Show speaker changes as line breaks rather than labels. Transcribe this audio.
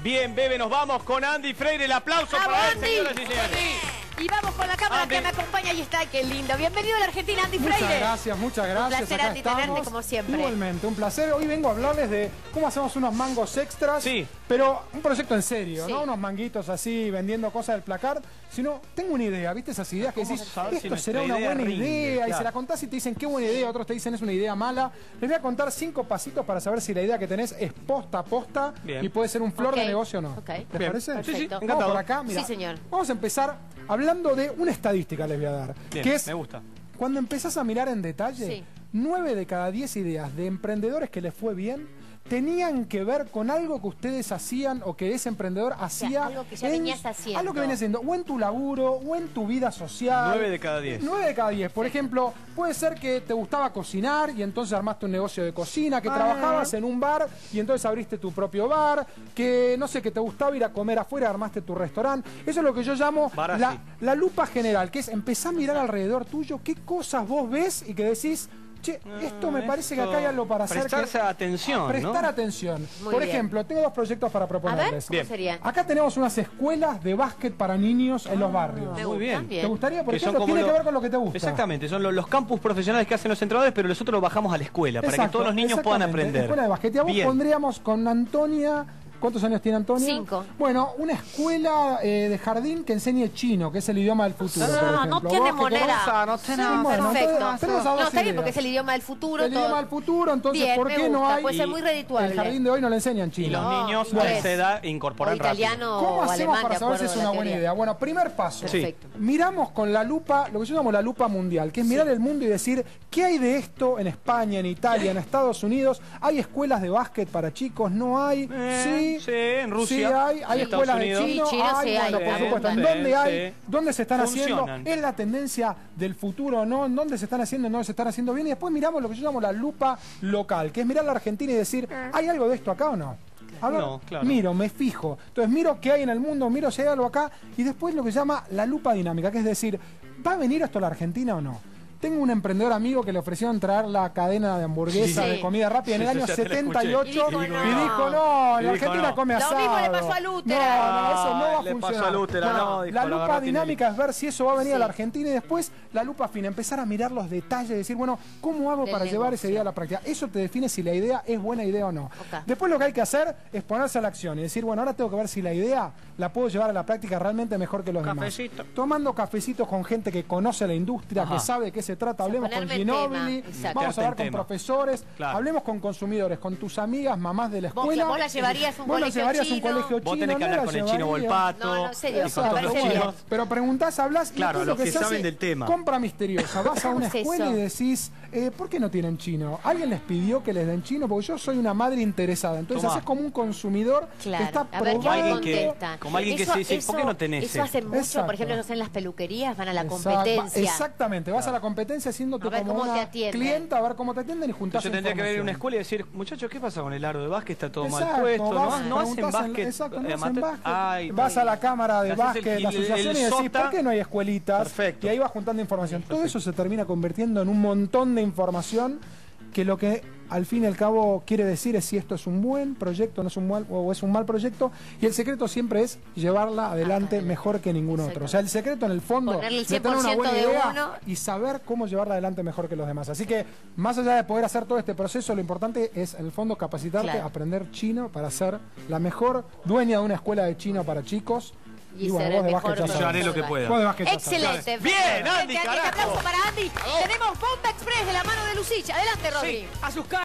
Bien, Bebe, nos vamos con Andy Freire. El aplauso para él, señoras y señores.
Y vamos con la cámara que me acompaña. Ahí está, qué lindo. Bienvenido a la Argentina, Andy Freire.
Muchas gracias.
Un placer,
Acá
Andy,
estamos.
tenerte como siempre.
Igualmente, un placer. Hoy vengo a hablarles de cómo hacemos unos mangos extras.
Sí.
Pero un proyecto en serio,
Sí.
no unos manguitos así vendiendo cosas del placard, sino tengo una idea, ¿viste esas ideas que decís,
saber si
esto será
nuestra
una
idea
buena
rinde?
idea? Y
Claro.
se la contás y te dicen qué buena idea, otros te dicen es una idea mala. Les voy a contar 5 pasitos para saber si la idea que tenés es posta a posta.
Bien.
Y puede ser un flor
Ok.
de negocio o no.
Ok.
¿Les
Bien.
parece?
Sí, sí,
Perfecto.
Vamos
encantado.
por acá, mira.
Sí, señor.
Vamos a empezar hablando de una estadística, les voy a dar.
Bien,
que es
me gusta.
cuando empezás a mirar en detalle,
Sí.
9 de cada 10 ideas de emprendedores que les fue bien tenían que ver con algo que ustedes hacían o que ese emprendedor hacía.
algo que ya venías haciendo.
Algo que venías haciendo, o en tu laburo, o en tu vida social.
9 de cada 10.
9 de cada 10. Por ejemplo, puede ser que te gustaba cocinar y entonces armaste un negocio de cocina, que trabajabas en un bar y entonces abriste tu propio bar, que no sé, que te gustaba ir a comer afuera, armaste tu restaurante. Eso es lo que yo llamo
Bar así.
la lupa general, que es empezar a mirar alrededor tuyo qué cosas vos ves y que decís, che, esto me parece que acá hay algo para hacer.
Prestarse atención,
Prestar
¿no?
atención.
Muy
Por
bien.
ejemplo, tengo 2 proyectos para
A
proponerles.
ver, ¿cómo
Bien.
sería?
Acá tenemos unas escuelas de básquet para niños en los barrios.
Me
Muy
gustan,
bien.
¿Te gustaría? Por
Que son
ejemplo,
como
tiene
lo-
que ver con lo que te gusta.
Exactamente, son los campus profesionales que hacen los entrenadores, pero nosotros lo bajamos a la escuela, para que
Exacto,
todos los niños puedan
exactamente.
aprender.
Escuela de básquet. Y a vos
Bien.
pondríamos con Antonia. ¿Cuántos años tiene Antonia?
5.
Bueno, una escuela de jardín que enseñe chino, que es el idioma del futuro. por
Ah, no
ejemplo.
tiene
Vos que
moneda.
Sí, bueno,
Perfecto.
entonces, tenemos a
No,
dos
está bien
ideas.
porque es el idioma del futuro.
El
todo.
idioma del futuro, entonces,
Bien,
¿por
me
qué no
gusta,
hay?
puede ser muy redituable.
El jardín de hoy no le enseñan
Y
chino.
los niños
No,
a
inglés.
esa edad
O
incorporan rápido.
italiano
¿Cómo
o
hacemos
alemán,
para
de
saber si
acuerdo
es
a
una
la
buena
teoría.
idea? Bueno, primer paso.
Sí.
Perfecto.
Miramos con la lupa, lo que yo llamo la lupa mundial, que es mirar el mundo y decir, ¿qué hay de esto en España, en Italia, en Estados Unidos? ¿Hay escuelas de básquet para chicos? ¿No hay?
Sí, en Rusia.
Sí hay
en Estados
escuelas de
Unidos.
chino,
Sí, chino sí hay,
bueno, por
sí,
supuesto. ¿En
sí,
dónde hay?
sí.
¿Dónde se están
Funcionan.
haciendo? ¿Es la tendencia del futuro o no? ¿En dónde se están haciendo? ¿En dónde se están haciendo bien? Y después miramos lo que yo llamo la lupa local, que es mirar la Argentina y decir, ¿hay algo de esto acá o no? A ver,
No, claro.
miro, me fijo. Entonces miro qué hay en el mundo, miro si hay algo acá y después lo que se llama la lupa dinámica, que es decir, ¿va a venir esto a la Argentina o no? Tengo un emprendedor amigo que le ofrecieron traer la cadena de hamburguesas
Sí.
de comida rápida en el
Sí,
año
ya te la
78
escuché.
y dijo, no,
Y
la
dijo,
Argentina
no.
come
Lo
asado.
mismo le pasó a Lútera.
No, eso no va a
Le pasó
funcionar.
a Lútera, no, dijo,
la
la
lupa
verdad tiene
dinámica es ver si eso va a venir a la
Sí.
Argentina y después la lupa fina, empezar a mirar los detalles y decir, bueno, ¿cómo hago
Del
para llevar esa
negocio.
idea a la práctica? Eso te define si la idea es buena idea o no.
Ok.
Después lo que hay que hacer es ponerse a la acción y decir, bueno, ahora tengo que ver si la idea la puedo llevar a la práctica realmente mejor que los
Cafecito.
demás. Tomando cafecitos con gente que conoce la industria,
Ajá.
que sabe de qué se trata. Hablemos con
ponerme en tema,
Ginóbili,
exacto.
vamos a hablar
Meterte en
con
tema.
profesores,
Claro.
hablemos con consumidores, con tus amigas, mamás de la
Vos-
escuela.
vos la llevarías a un
Vos la
colegio
llevarías a un
chino.
colegio
Vos
chino,
tenés que
no
hablar
la
con el chino o el
llevarías.
pato.
No, no, en serio,
y con todos los
parece bien.
chinos.
Pero preguntás, hablas y
Claro,
después
los
lo
que
se
saben
hace,
del tema.
compra misteriosa. Vas a una
¿Cómo es
escuela
eso?
y decís, ¿por qué no tienen chino? ¿Alguien les pidió que les den chino? Porque yo soy una madre interesada. Entonces
Tomá.
haces como un consumidor
Claro.
que está
A ver qué
Como alguien
probando.
que-
contestan.
como alguien que se dice, ¿por qué no tenés
Eso hace mucho,
Exacto.
por ejemplo, no sé, en las peluquerías van a la
Exacto.
competencia.
Exactamente, vas a la competencia haciéndote
A ver
como
cómo te
una
atienden.
clienta, a ver cómo te atienden y juntás
Entonces yo tendría que ver en una
información.
escuela y decir, muchachos, ¿qué pasa con el aro de básquet? Está todo mal
Exacto,
puesto,
vas,
no hacen
preguntás en-
básquet.
exacto, no hacen
amateur.
básquet.
Ay,
Vas a la cámara de
Le haces el
básquet, la
gil-
asociación
el
y decís,
sota.
¿por qué no hay escuelitas?
Perfecto.
Y ahí vas juntando información. Todo eso se termina convirtiendo en un montón de información que lo que al fin y al cabo quiere decir es si esto es un buen proyecto no es un mal, o es un mal proyecto, y el secreto siempre es llevarla adelante mejor que ningún otro. O sea, el secreto en el fondo
Ponerle el
es tener una
100%
buena
de
idea
uno.
y saber cómo llevarla adelante mejor que los demás. Así que más allá de poder hacer todo este proceso, lo importante es en el fondo capacitarte,
Claro.
aprender chino para ser la mejor dueña de una escuela de chino para chicos.
Y
bueno,
ser
vos
el
de
mejor
básquet ya
Yo haré
sabés.
lo que pueda.
Vos de básquet ya sabés.
Excelente.
Bien,
Excelente,
Andy,
Un
carajo.
aplauso para Andy. Tenemos Bomba Express de la mano de Lucich. Adelante, Rodri.
Sí, a sus